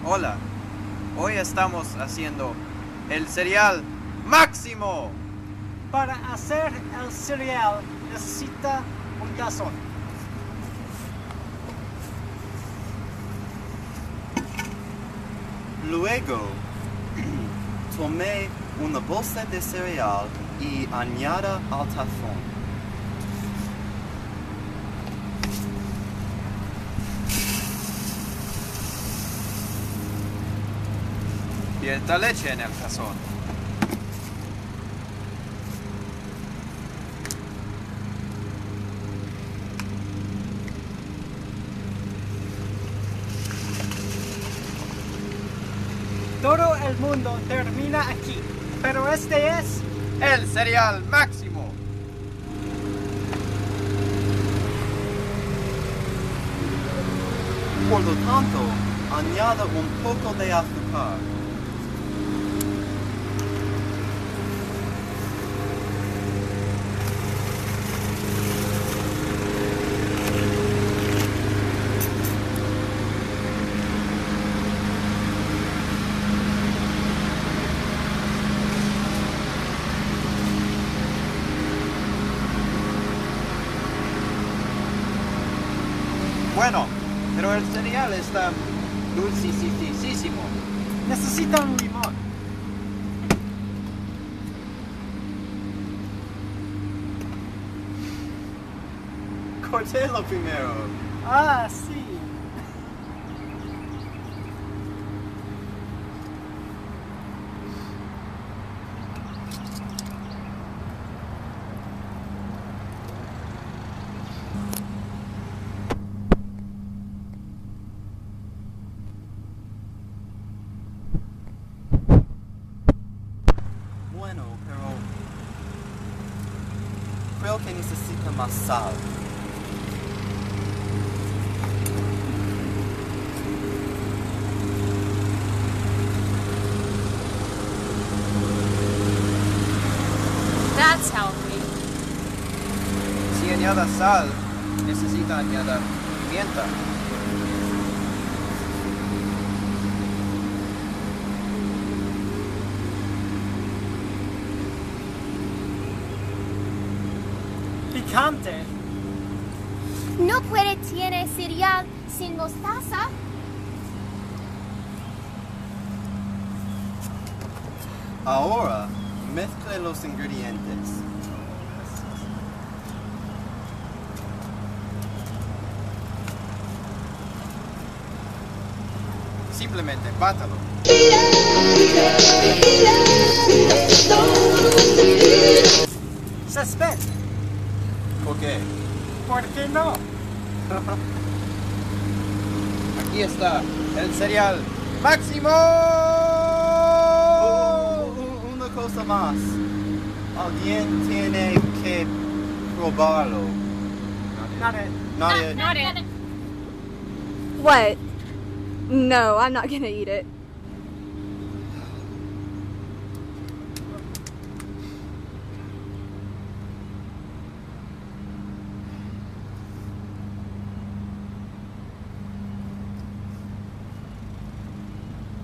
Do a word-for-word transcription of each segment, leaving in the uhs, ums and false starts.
Hola, hoy estamos haciendo el cereal Máximo. Para hacer el cereal necesita un tazón. Luego, tome una bolsa de cereal y añada al tazón. Vierta leche en el tazón. Todo el mundo termina aquí, pero este es El cereal Máximo. Por lo tanto, añada un poco de azúcar. Bueno, pero el cereal está dulcisísimo. necesita un limón. Cortélo primero. Ah, sí. Bueno, pero creo que necesita más sal. That's healthy. Si añada sal, necesita añadir pimienta. Picante. No puede tener cereal sin mostaza. Ahora, mezcle los ingredientes. Simplemente bátalo. Suspense. ¿Por qué? ¿Por qué no? Aquí está el cereal Máximo. Oh, una cosa más. Alguien tiene que probarlo. Not it. Nadie. Not it. What? No, I'm not gonna eat it.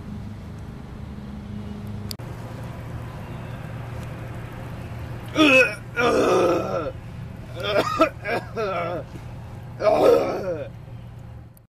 Ugh.